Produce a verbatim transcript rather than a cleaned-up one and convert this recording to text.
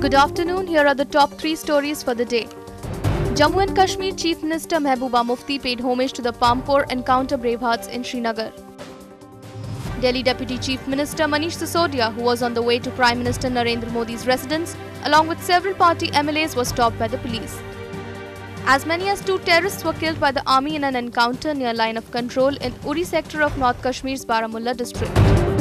Good afternoon, here are the top three stories for the day. Jammu and Kashmir Chief Minister Mehbooba Mufti paid homage to the Pampore encounter bravehearts in Srinagar. Delhi Deputy Chief Minister Manish Sisodia, who was on the way to Prime Minister Narendra Modi's residence, along with several party M L As, was stopped by the police. As many as two terrorists were killed by the army in an encounter near line of control in Uri sector of North Kashmir's Baramulla district.